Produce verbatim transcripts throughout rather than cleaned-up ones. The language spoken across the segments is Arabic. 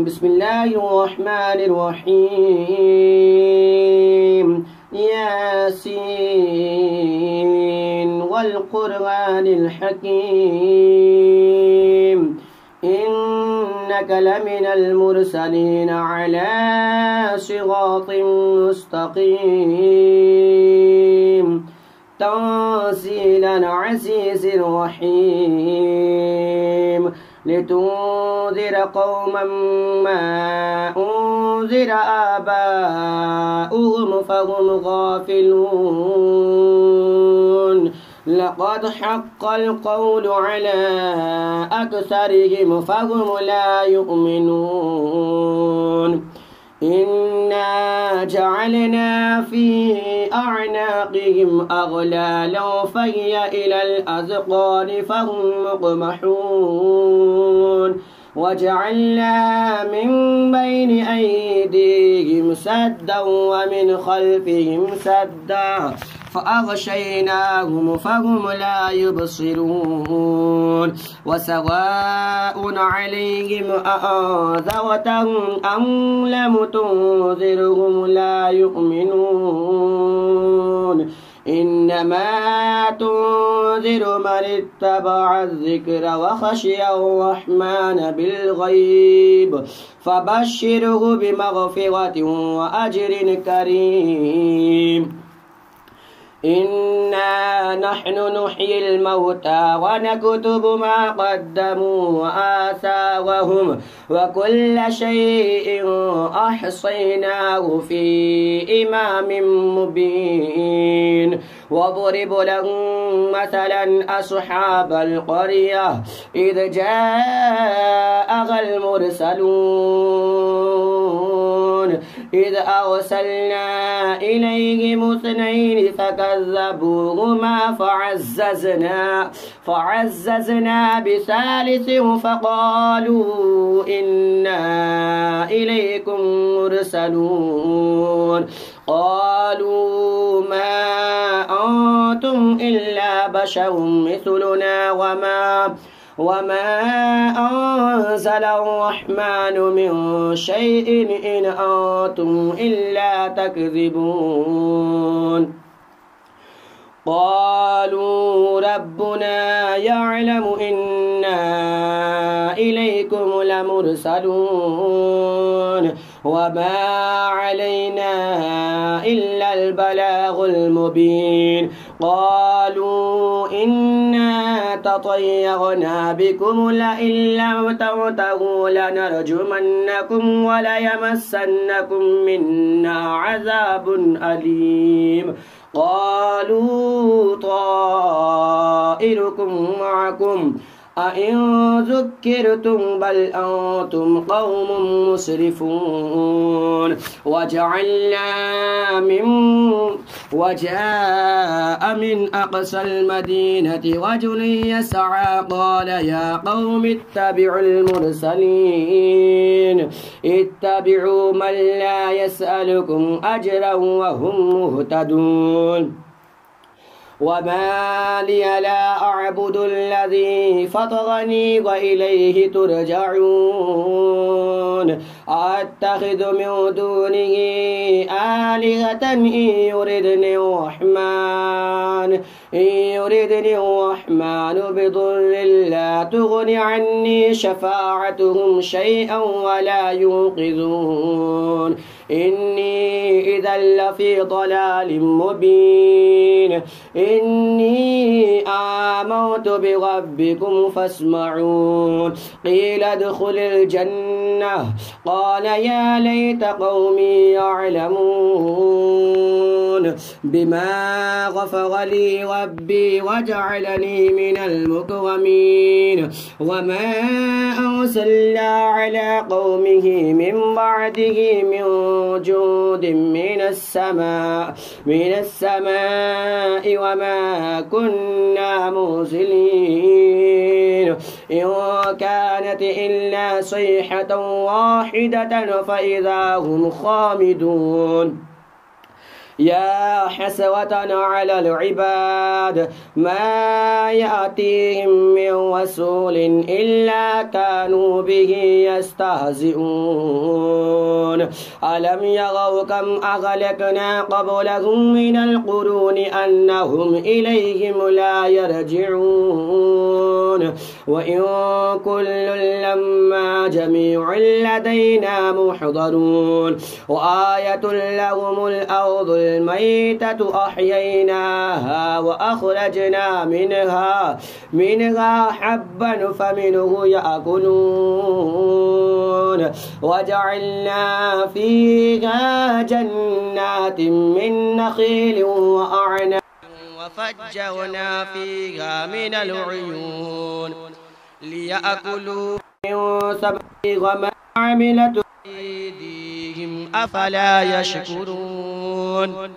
بسم الله الرحمن الرحيم ياسين والقرآن الحكيم إنك لمن المرسلين على صراط مستقيم تنزيل العزيز الرحيم لتنذر قوما ما أنذر آباؤهم فهم غافلون لقد حق القول على أكثرهم فهم لا يؤمنون إنا جعلنا في أعناقهم أغلالا فهي إلى الأذقان فهم مقمحون وجعلنا من بين أيديهم سدا ومن خلفهم سدا فأغشيناهم فهم لا يبصرون وسواء عليهم أأنذرتهم أم لم تنذرهم لا يؤمنون إنما تنذر من اتبع الذكر وخشي الرحمن بالغيب فبشره بمغفرة وأجر كريم إنا نحن نحيي الموتى ونكتب ما قدموا وآثارهم وكل شيء أحصيناه في إمام مبين واضرب لهم مثلا أصحاب القرية إذ جاءها المرسلون إذ أرسلنا إليهم اثنين فكذبوهما فعززنا فعززنا بثالث فقالوا إنا إليكم مرسلون قالوا ما أنتم إلا بشر مثلنا وما وما أنزل الرحمن من شيء إن أنتم إلا تكذبون قالوا ربنا يعلم إنا إليكم لمرسلون وما علينا إلا البلاغ المبين قالوا إنا تطيرنا بكم لئن لم تنتهوا لنرجمنكم وليمسنكم منا عذاب أليم قالوا طائركم معكم أئن ذكرتم بل أنتم قوم مسرفون وجعلنا من وجاء من أقصى المدينة رجل يسعى قال يا قوم اتبعوا المرسلين اتبعوا من لا يسألكم أجرا وهم مهتدون وما لي لا أعبد الذي فطرني وإليه ترجعون أتخذ من دونه آلهة إن يردني الرحمن إن يردني الرحمن بضر لا تغن عني شفاعتهم شيئا ولا ينقذون إني إذا لفي ضلال مبين إني آمنت بربكم فاسمعون قيل ادخل الجنة قال يا ليت قومي يعلمون بما غفر لي ربي وجعلني من المكرمين وما أرسلنا على قومه من بعده من جود من السماء من السماء وما كنا مرسلين إن كانت إلا صيحة واحدة فإذا هم خامدون يا حسرة على العباد ما يأتيهم من رسول إلا كانوا به يستهزئون ألم يروا كم أهلكنا قبلهم من القرون أنهم إليهم لا يرجعون وإن كل لما جميع لدينا محضرون وآية لهم الأرض الميتة أحييناها وأخرجنا منها منها حبا فمنه يأكلون وجعلنا فيها جنات من نخيل وأعناب وفجرنا فيها من العيون ليأكلوا من سبع وما عملت أيديهم أفلا يشكرون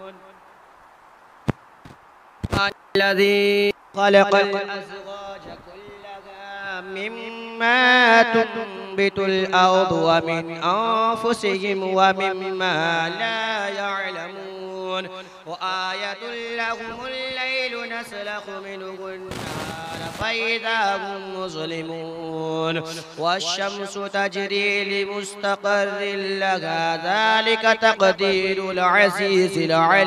الذي خلق الأزواج كلها مما تنبت الأرض ومن أنفسهم ومما لا يعلمون وآية لهم الليل نسلخ منه النهار فإذا هم مظلمون والشمس تجري لمستقر لها ذلك تقدير العزيز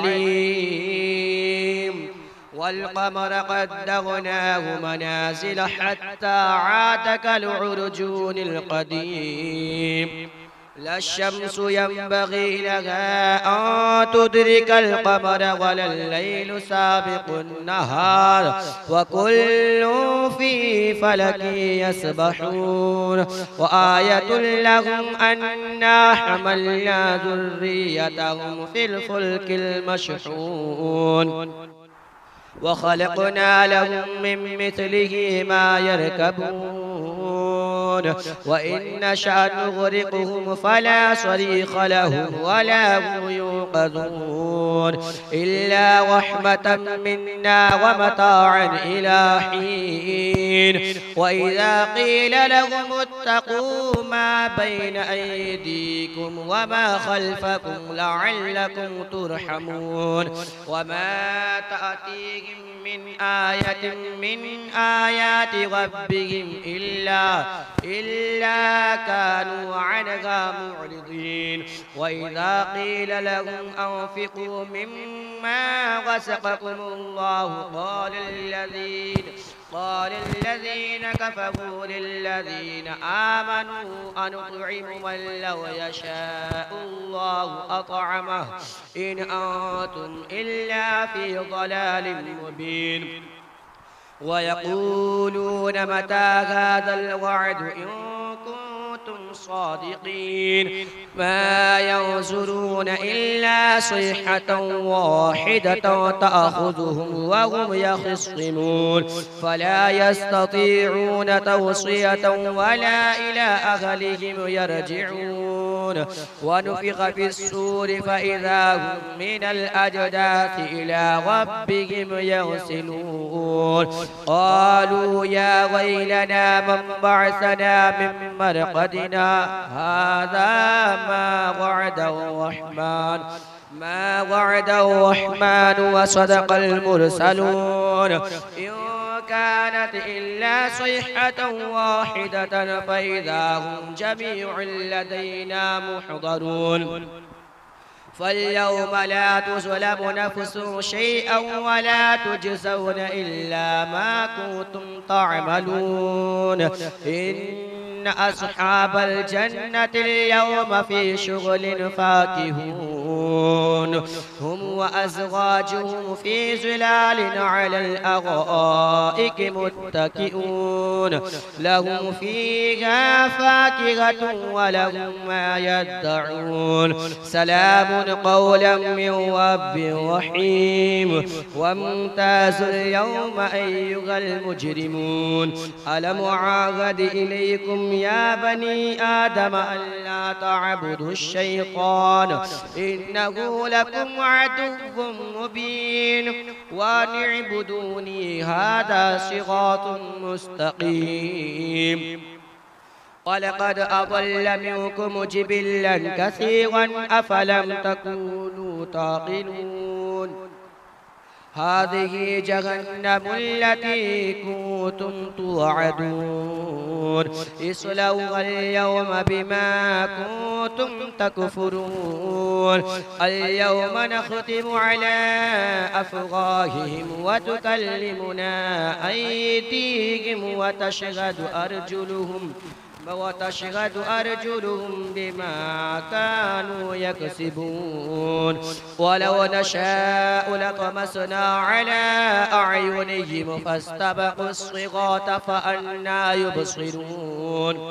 العليم والقمر قدرناه منازل حتى عاد كالعرجون القديم لا الشمس ينبغي لها أن تدرك القمر ولا الليل سابق النهار وكل في فلك يسبحون وآية لهم أنا حملنا ذريتهم في الفلك المشحون وخلقنا لهم من مثله ما يركبون وإن نشأ نغرقهم فلا صريخ لهم ولا هم ينقذون إلا رحمة منا ومتاعا إلى حين وإذا قيل لهم اتقوا ما بين أيديكم وما خلفكم لعلكم ترحمون وما تأتيهم من آية من آيات ربهم إلا إلا كانوا عنها معرضين وإذا قيل لهم أنفقوا مما رزقكم الله قال الذين قال الذين كفروا للذين آمنوا أنطعم من لو يشاء الله أطعمه إن أنتم إلا في ضلال مبين ويقولون متى هذا الوعد إن كنتم صادقين ما ينظرون إلا صيحة واحدة تأخذهم وهم يخصمون فلا يستطيعون توصية ولا إلى أهلهم يرجعون ونفخ في الصور فإذا هم من الأجداث إلى ربهم يرسلون قالوا يا ويلنا من بعثنا من مرقدنا هذا ما وعد الرحمن ما وعد الرحمن وصدق المرسلون إن كانت إلا صيحة واحدة فإذا هم جميع لدينا محضرون فاليوم لا تظلم نفس شيئا ولا تجزون إلا ما كنتم تعملون إن أصحاب الجنة اليوم في شغل فاكهون هم وأزواجهم في ظلال على الأرائك متكئون لهم فيها فاكهة ولهم ما يدعون سلام قولا من رب رحيم وامتازوا اليوم أيها المجرمون ألم أعهد إليكم يا بني آدم ألا تعبدوا الشيطان إنه لكم عدو مبين وأن اعبدوني هذا صراط مستقيم ولقد أضل منكم جبلا كثيرا أفلم تكونوا تعقلون هذه جهنم التي كنتم توعدون اصلوها اليوم بما كنتم تكفرون اليوم نختم على أفواههم وتكلمنا أيديهم وتشهد أرجلهم وتشهد أرجلهم بما كانوا يكسبون ولو نشاء لطمسنا على أعينهم فاستبقوا الصراط فأنى يبصرون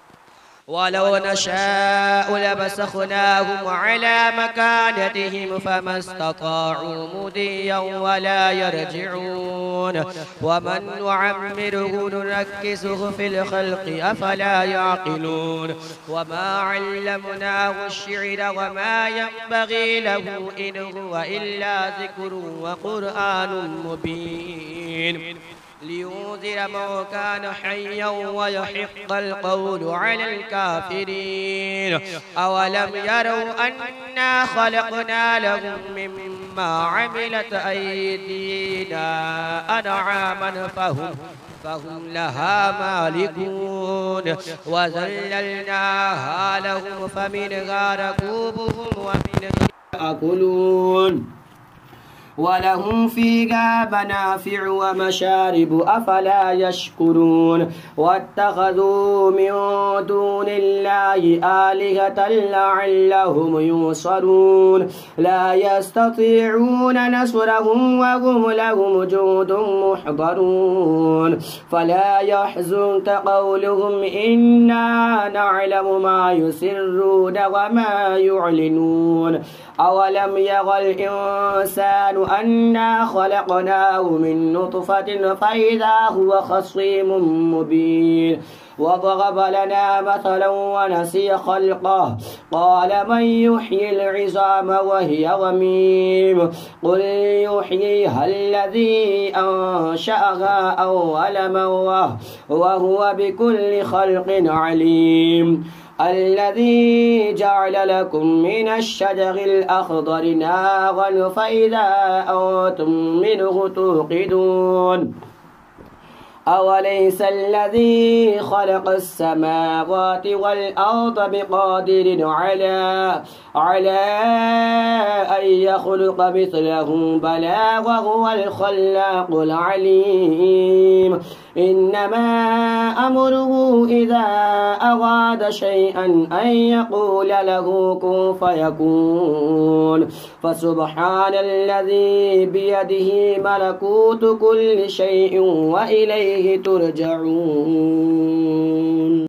ولو نشاء لمسخناهم على مكانتهم فما استطاعوا مضيا ولا يرجعون ومن نعمره ننكسه في الخلق أفلا يعقلون وما علمناه الشعر وما ينبغي له إن هو إلا ذكر وقرآن مبين لينذر من كان حيا ويحق القول على الكافرين أولم يروا أنا خلقنا لهم مما عملت أيدينا أنعاما فهم فهم لها مالكون وذللناها لهم فمنها ركوبهم ومنها يأكلون ولهم فيها منافع ومشارب أفلا يشكرون واتخذوا من دون الله آلهة لعلهم ينصرون لا يستطيعون نصرهم وهم لهم جند محضرون فلا يحزنك قولهم إنا نعلم ما يسرون وما يعلنون أولم ير الإنسان أنا خلقناه من نطفة فإذا هو خصيم مبين وضرب لنا مثلا ونسي خلقه قال من يحيي العظام وهي رميم قل يحييها الذي أنشأها أول مرة وهو بكل خلق عليم الذي جعل لكم من الشجر الأخضر نارا فإذا أنتم منه توقدون أوليس الذي خلق السماوات والأرض بقادر على على أن يخلق مثلهم بلى وهو الخلاق العليم إنما أمره إذا أراد شيئا أن يقول له كن فيكون فسبحان الذي بيده ملكوت كل شيء وإليه ترجعون.